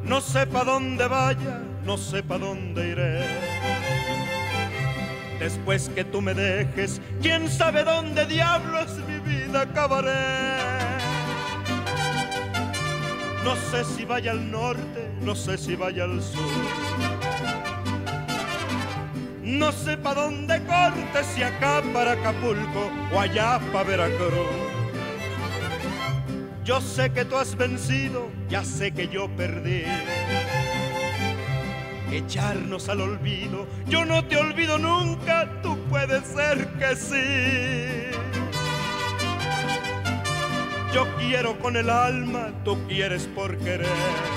No sé pa' dónde vaya, no sé pa' dónde iré. Después que tú me dejes, quién sabe dónde diablos mi vida acabaré. No sé si vaya al norte, no sé si vaya al sur. No sé pa' dónde corte, si acá para Acapulco o allá pa' Veracruz. Yo sé que tú has vencido, ya sé que yo perdí. Echarnos al olvido, yo no te olvido nunca, tú puedes ser que sí. Yo quiero con el alma, tú quieres por querer.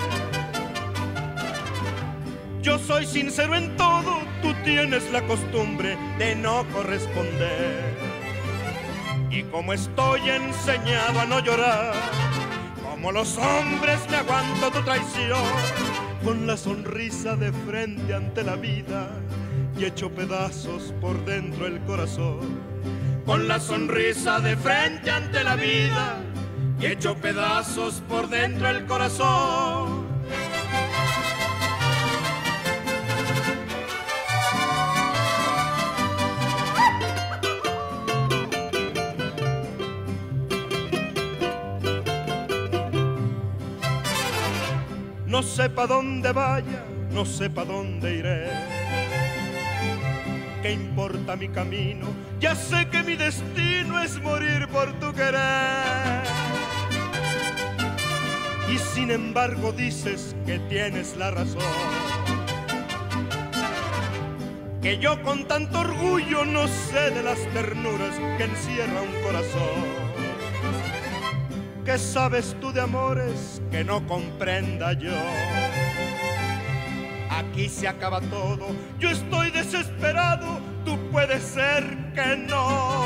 Yo soy sincero en todo, tú tienes la costumbre de no corresponder. Y como estoy enseñado a no llorar, como los hombres me aguanto tu traición, con la sonrisa de frente ante la vida y hecho pedazos por dentro el corazón. Con la sonrisa de frente ante la vida y hecho pedazos por dentro el corazón. No sé pa' dónde vaya, no sé pa' dónde iré. ¿Qué importa mi camino? Ya sé que mi destino es morir por tu querer. Y sin embargo dices que tienes la razón, que yo con tanto orgullo no sé de las ternuras que encierra un corazón. ¿Qué sabes tú de amores que no comprenda yo? Aquí se acaba todo, yo estoy desesperado, tú puedes ser que no.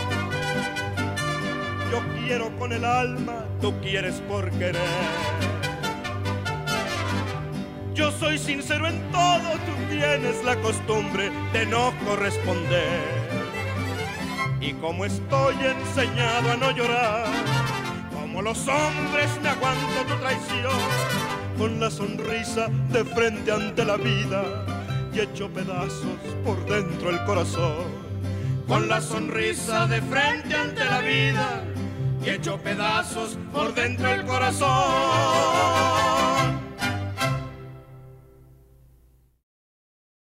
Yo quiero con el alma, tú quieres por querer. Yo soy sincero en todo, tú tienes la costumbre de no corresponder. Y como estoy enseñado a no llorar, como los hombres me aguanto tu traición, con la sonrisa de frente ante la vida y hecho pedazos por dentro el corazón. Con la sonrisa de frente ante la vida y hecho pedazos por dentro el corazón.